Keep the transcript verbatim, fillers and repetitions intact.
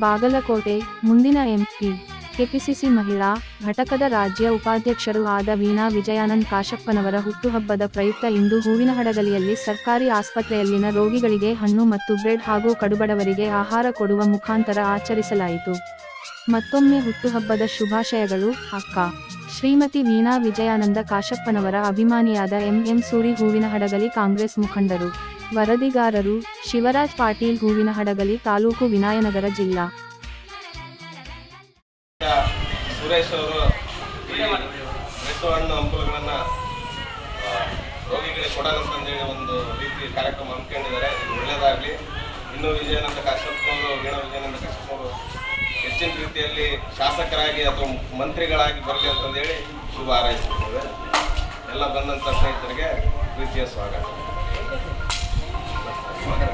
ಬಾಗಲಕೋಟೆ ಮುಂದಿನ MP KPCC ಮಹಿಳಾ ಘಟಕದ ರಾಜ್ಯ ಉಪಾಧ್ಯಕ್ಷರು ಆದ ವೀಣಾ ವಿಜಯಾನಂದ್ ಕಾಶಪ್ಪನವರ ಹುಟ್ಟುಹಬ್ಬದ ಪ್ರಯುಕ್ತ ಇಂದು ಹೂವಿನಹಡಗಲಿಯಲ್ಲಿ ಸರ್ಕಾರಿ ಆಸ್ಪತ್ರೆಯಲ್ಲಿನ ರೋಗಿಗಳಿಗೆ ಹಣ್ಣು ಮತ್ತು ಬ್ರೆಡ್ ಹಾಗೂ ಕಡುಬಡವರಿಗೆ ಆಹಾರ ಕೊಡುವ ಮುಖಾಂತರ ಆಚರಿಸಲಾಯಿತು. ಮತ್ತೊಮ್ಮೆ ಹುಟ್ಟುಹಬ್ಬದ ಶುಭಾಶಯಗಳು ಅಕ್ಕ ಶ್ರೀಮತಿ ವೀಣಾ ವಿಜಯಾನಂದ ಕಾಶಪ್ಪನವರ ಅಭಿಮಾನಿಯಾದ ಎಂ ಎಂ ಸೂರಿ ಹೂವಿನಹಡಗಲಿ ಕಾಂಗ್ರೆಸ್ ಮುಖಂಡರು. ವರದಿಗಾರರು ಶಿವರಾಜ್ ಪಾಟೀಲ್ ಹೂವಿನಹಡಗಲಿ ತಾಲೂಕು ವಿನಾಯನಗರ ಜಿಲ್ಲಾ. ಸುರೇಶ್ ಅವರು ಈ ಮೆಟ್ಟು ಹಣ್ಣು ಹಂಪಲುಗಳನ್ನು ರೋಗಿಗಳಿಗೆ ಕೊಡೋಣಂತಂದೇಳಿ ಒಂದು ರೀತಿ ಕಾರ್ಯಕ್ರಮ ಹಮ್ಮಿಕೊಂಡಿದ್ದಾರೆ. ಇದು ಒಳ್ಳೆಯದಾಗಲಿ. ಇನ್ನೂ ವಿಜಯಾನಂದ ಕಾಶಪ್ಪನವರು ವೀಣಾ ವಿಜಯಾನಂದ ಕಾಶಪ್ಪನವರು ಹೆಚ್ಚಿನ ರೀತಿಯಲ್ಲಿ ಶಾಸಕರಾಗಿ ಅಥವಾ ಮಂತ್ರಿಗಳಾಗಿ ಬರಲಿ ಅಂತಂದೇಳಿ ಶುಭ ಹಾರೈಸುತ್ತೇವೆ. ಎಲ್ಲ ಬಂದಂಥ ಸ್ನೇಹಿತರಿಗೆ ಪ್ರೀತಿಯ ಸ್ವಾಗತ.